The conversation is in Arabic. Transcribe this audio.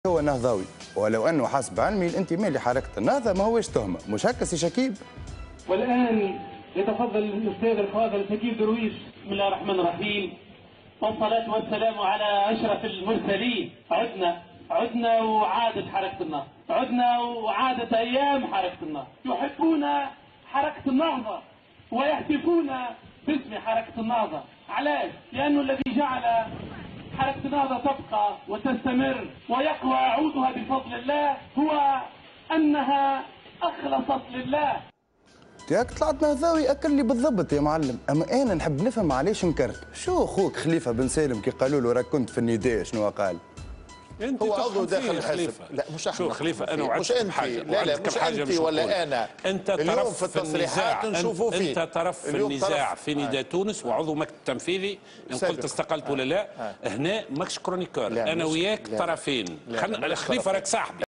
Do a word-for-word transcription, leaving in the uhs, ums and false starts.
هو نهضوي، ولو انه حسب علمي الانتماء لحركه النهضه ما هوش تهمه، مش هكا سي شكيب؟ والان يتفضل الاستاذ الفاضل شكيب درويش. بسم الله الرحمن الرحيم، والصلاه والسلام على اشرف المرسلين. عدنا عدنا وعادت حركه النهضه، عدنا وعادت ايام حركه النهضه. يحبون حركه النهضه ويهتفون باسم حركه النهضه. علاش؟ لانه الذي جعل حركة النهضة تبقى وتستمر ويقوى عودها بفضل الله هو أنها أخلصت لله. ياك طلعت نهضاوي أكل لي بالضبط يا معلم، أما أنا نحب نفهم علاش انكرت. شو أخوك خليفة بن سالم كي قالوا له راك كنت في النداء شنو قال؟ انت هو عضو داخل الحزب. لا مش احنا. شو خليفه انا وعدتك حاجه، لا لا مش انت ولا انا. انت طرف في التصريحات نشوفوا فيه. انت طرف في النزاع في نداء تونس وعضو مكتب تنفيذي. ان قلت استقلت ولا لا، هنا ماكش كرونيكور، انا وياك طرفين. خليفه راك صاحبي.